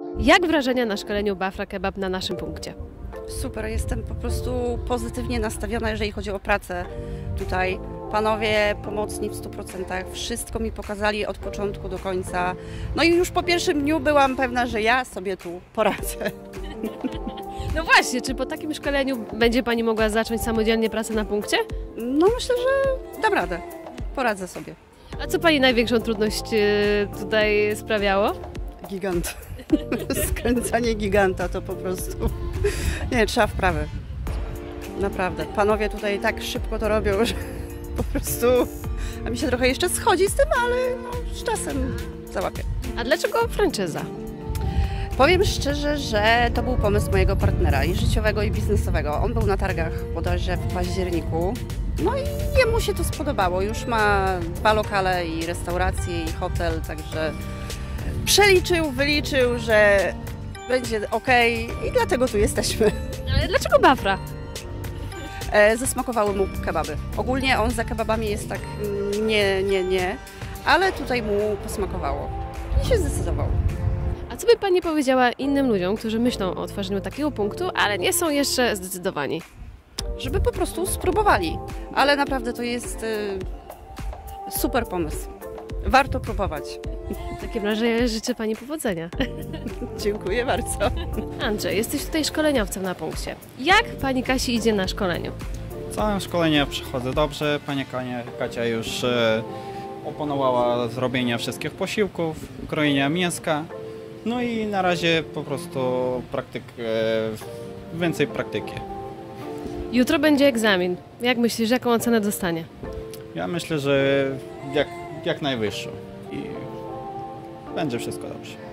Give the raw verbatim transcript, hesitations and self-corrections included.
Jak wrażenia na szkoleniu Bafra Kebab na naszym punkcie? Super, jestem po prostu pozytywnie nastawiona, jeżeli chodzi o pracę tutaj. Panowie pomocni w stu procentach, wszystko mi pokazali od początku do końca. No i już po pierwszym dniu byłam pewna, że ja sobie tu poradzę. No właśnie, czy po takim szkoleniu będzie Pani mogła zacząć samodzielnie pracę na punkcie? No myślę, że dam radę, poradzę sobie. A co Pani największą trudność e, tutaj sprawiało? Gigant. Skręcanie giganta to po prostu... Nie, trzeba wprawy. Naprawdę. Panowie tutaj tak szybko to robią, że po prostu... A mi się trochę jeszcze schodzi z tym, ale no, z czasem załapię. A dlaczego franczyza? Powiem szczerze, że to był pomysł mojego partnera i życiowego, i biznesowego. On był na targach bodajże w październiku. No i jemu się to spodobało. Już ma dwa lokale i restaurację, i hotel, także przeliczył, wyliczył, że będzie ok i dlatego tu jesteśmy. Ale dlaczego Bafra? E, zasmakowały mu kebaby. Ogólnie on za kebabami jest tak nie, nie, nie, ale tutaj mu posmakowało i się zdecydował. A co by Pani powiedziała innym ludziom, którzy myślą o otworzeniu takiego punktu, ale nie są jeszcze zdecydowani? Żeby po prostu spróbowali, ale naprawdę to jest y, super pomysł. Warto próbować. W takim razie życzę Pani powodzenia. Dziękuję bardzo. Andrzej, jesteś tutaj szkoleniowcem na punkcie. Jak Pani Kasi idzie na szkoleniu? Całe szkolenie przechodzę dobrze. Pani Kania, Kacia już e, opanowała zrobienie wszystkich posiłków, krojenia mięska. No i na razie po prostu praktyk, e, więcej praktyki. Jutro będzie egzamin. Jak myślisz, jaką ocenę dostanie? Ja myślę, że jak, jak najwyższą i będzie wszystko dobrze.